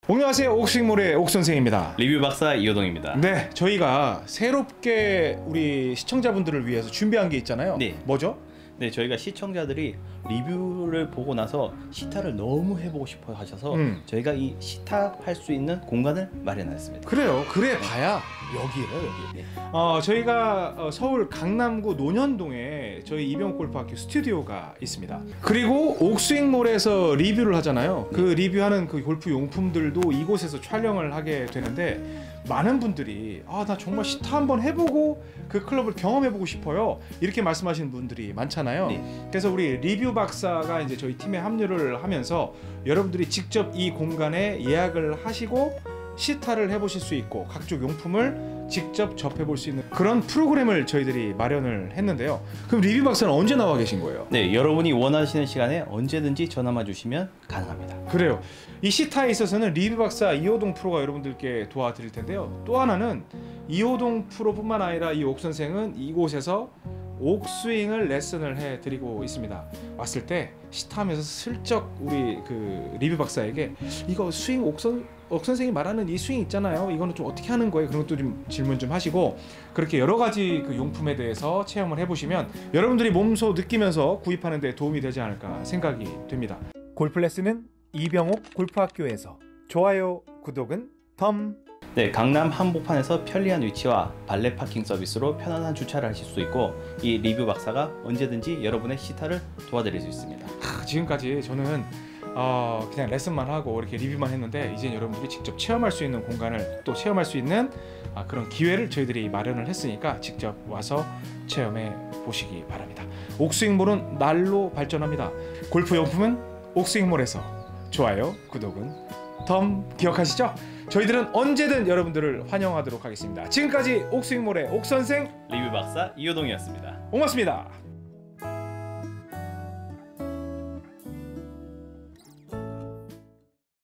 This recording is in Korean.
안녕하세요. 옥스윙몰의 옥선생입니다. 리뷰 박사 이호동입니다. 네, 저희가 새롭게 우리 시청자분들을 위해서 준비한 게 있잖아요. 네. 뭐죠? 네, 저희가 시청자들이 리뷰를 보고 나서 시타를 너무 해보고 싶어 하셔서 저희가 이 시타 할 수 있는 공간을 마련했습니다. 그래요. 그래 봐야 여기예요, 여기. 네. 저희가 서울 강남구 논현동에 저희 이병옥 골프학교 스튜디오가 있습니다. 그리고 옥스윙몰에서 리뷰를 하잖아요. 그 리뷰하는 그 골프 용품들도 이곳에서 촬영을 하게 되는데 많은 분들이 나 정말 시타 한번 해보고 그 클럽을 경험해보고 싶어요. 이렇게 말씀하시는 분들이 많잖아요. 네. 그래서 우리 리뷰 박사가 이제 저희 팀에 합류를 하면서 여러분들이 직접 이 공간에 예약을 하시고 시타를 해보실 수 있고 각종 용품을 직접 접해볼 수 있는 그런 프로그램을 저희들이 마련을 했는데요. 그럼 리뷰 박사는 언제 나와 계신 거예요? 네, 여러분이 원하시는 시간에 언제든지 전화만 주시면 가능합니다. 그래요. 이 시타에 있어서는 리뷰 박사 이호동 프로가 여러분들께 도와드릴 텐데요. 또 하나는 이호동 프로뿐만 아니라 이 옥 선생은 이곳에서 옥스윙을 레슨을 해드리고 있습니다. 왔을 때 시타하면서 슬쩍 우리 그 리뷰 박사에게 이거 스윙 옥 선생이 말하는 이 스윙 있잖아요. 이거는 좀 어떻게 하는 거예요? 그런 것도 좀 질문 좀 하시고 그렇게 여러 가지 그 용품에 대해서 체험을 해보시면 여러분들이 몸소 느끼면서 구입하는 데 도움이 되지 않을까 생각이 됩니다. 골프 레슨은 이병옥 골프학교에서 좋아요, 구독은 덤. 네, 강남 한복판에서 편리한 위치와 발렛 파킹 서비스로 편안한 주차를 하실 수 있고 이 리뷰 박사가 언제든지 여러분의 시타를 도와드릴 수 있습니다. 지금까지 저는 그냥 레슨만 하고 이렇게 리뷰만 했는데 이제 여러분들이 직접 체험할 수 있는 공간을 또 체험할 수 있는 그런 기회를 저희들이 마련을 했으니까 직접 와서 체험해 보시기 바랍니다. 옥스윙몰은 날로 발전합니다. 골프 용품은 옥스윙몰에서 좋아요, 구독은 덤 기억하시죠? 저희들은 언제든 여러분들을 환영하도록 하겠습니다. 지금까지 옥스윙몰의 옥선생 리뷰 박사 이호동이었습니다. 고맙습니다.